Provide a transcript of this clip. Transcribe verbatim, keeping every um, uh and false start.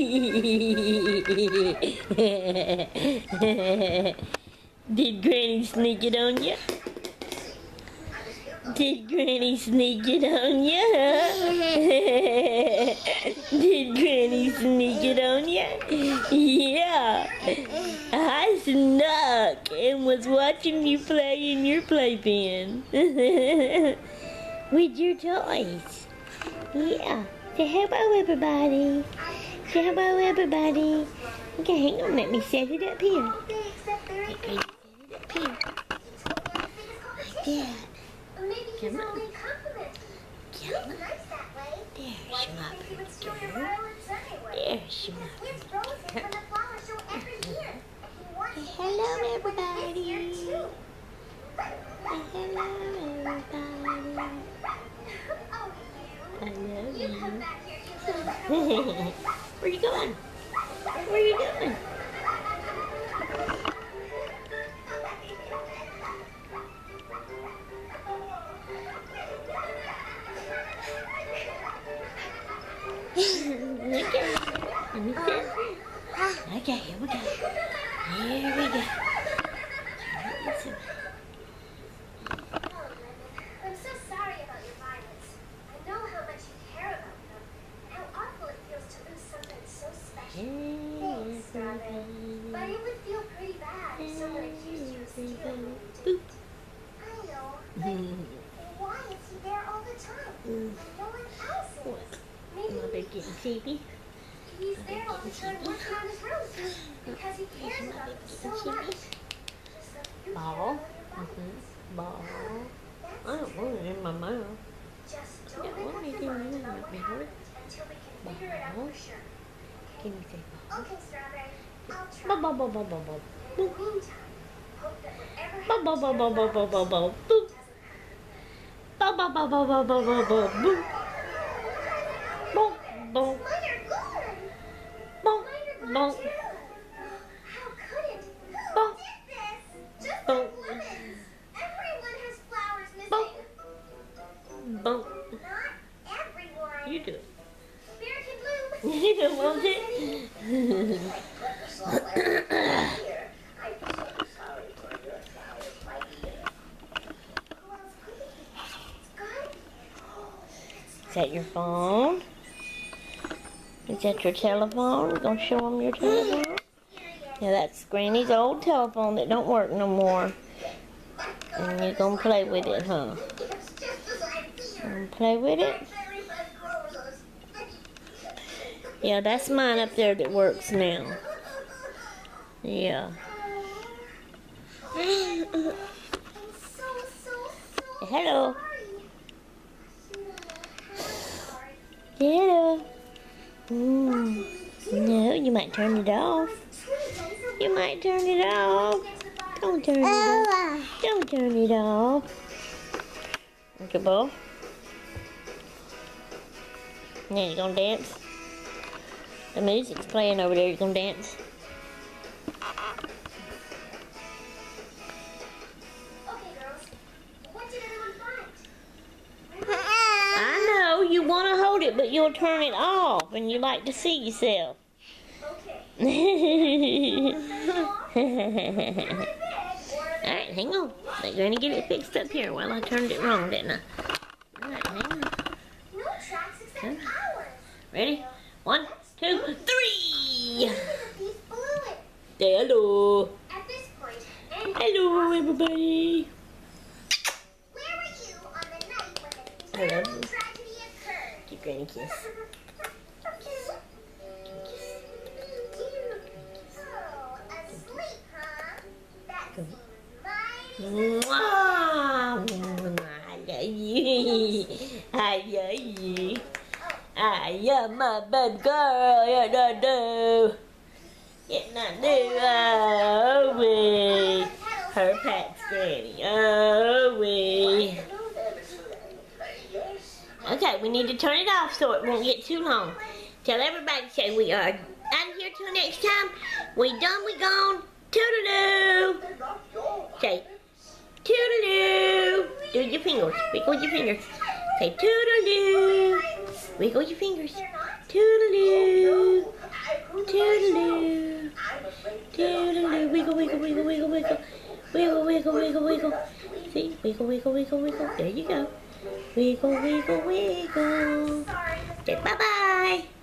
Did Granny sneak it on you? Did Granny sneak it on you? Did Granny sneak it on you? Yeah. I snuck and was watching you play in your playpen. With your toys. Yeah. Say hello, everybody. Say hello, everybody. Okay, hang on. Let me set it up here. Let me set it up here. Like that. Come on. Come on. There's my pretty girl. There's my pretty girl. Say hello, everybody. Say hello, everybody. I love you. Where you going? Where you going? Okay. Let me sit. Okay, here we go. Here we go. I'm so sorry about your violence. I know how much you care about them, and how awful it feels to lose something so special. Thanks, Strawberry. But it would feel pretty bad if someone accused you of stealing when you didn't. I know, but why is he there all the time when no one else is? Maybe Mother getting sleepy. he's there all the time working on his room because he cares about them so much. Just like you care Ball. about your violence. Ball. I don't want it in my mouth. Just I don't don't make want up it your in mind my about what mouth. happened until we can figure it out for sure. Can you say ball? Okay, Strawberry, I'll try. Ball, ball, ball, ball, ball, ball. In the meantime, hope that whatever Ball, ball, happens ball, to ball, your ball, ball, ball, flowers ball. Boop. doesn't happen. Ball, ball, ball, ball, ball, ball, ball, ball. Boop. Ball, ball, Mine are good. ball, Mine are good ball. too. How could it? Ball. Who did this? Just Ball. like lemons. Everyone has flowers Ball. missing. Ball. Not everyone. You do it. American Bloom. You don't want it? Is that your phone? Is that your telephone? You gonna show them your telephone? Yeah, that's Granny's old telephone that don't work no more. And you're gonna play with it, huh? Gonna play with it? Yeah, that's mine up there that works now. Yeah. Hello. Hello. Mm. No, you might turn it off. You might turn it off. Don't turn it off. Don't turn it off. Okay, Bo. Now you gonna dance? The music's playing over there. You gonna dance? Okay, girls. What did everyone find? I know you want to hold it, but you'll turn it off, and you like to see yourself. Okay. Alright, hang on. Let Granny get it fixed up here. Well, I turned it wrong, didn't I? Alright, hang on. No tracks except ours. Ready? One, two, three! Maybe the thief blew it. Say hello. At this point, any Hello, everybody. Where were you on the night when the Hello. terrible tragedy occurred? Give Granny a kiss. Oh, asleep, huh? That seems mighty. Mwah! I love you. I love you. I am my bad girl. Yeah, no, no. Yeah, no, no. Oh, wait. Her pet's Granny. Oh, wait. Okay, we need to turn it off so it won't get too long. Tell everybody, say we are out of here till next time. We done, we gone. Toodaloo. Say, toodaloo. Do your fingers. Wiggle your fingers. Say, toodaloo. Wiggle your fingers. Toodaloo. Toodaloo. Toodaloo. Wiggle, wiggle, wiggle, wiggle, wiggle. Wiggle, wiggle, wiggle, wiggle. See? Wiggle, wiggle, wiggle, wiggle. There you go. Wiggle, wiggle, wiggle. Sorry. Say bye-bye.